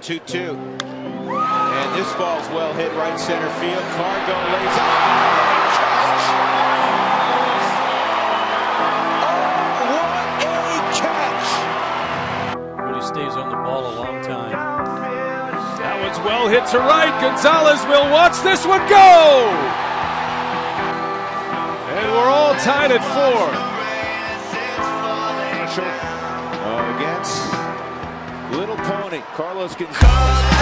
2-2. And this ball's well hit right center field. Cargo lays out. Oh, what a catch! Really stays on the ball a long time. That one's well hit to right. Gonzalez will watch this one go! And we're all tied at 4. Against Little Pony, Carlos Gonzalez.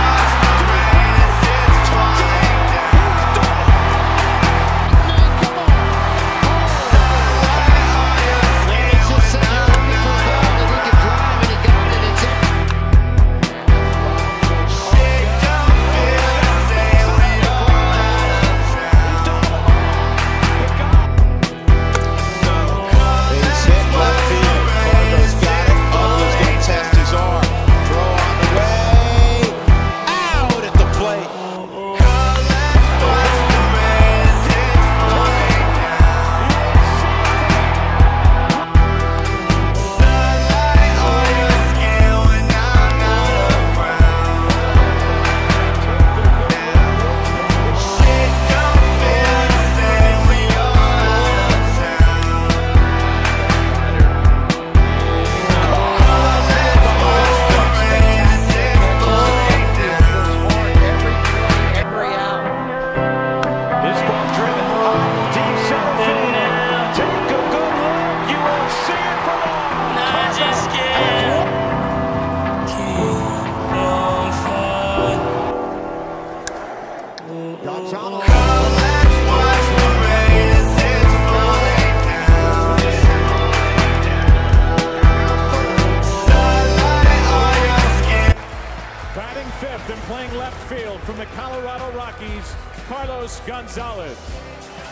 Batting fifth and playing left field from the Colorado Rockies, Carlos Gonzalez.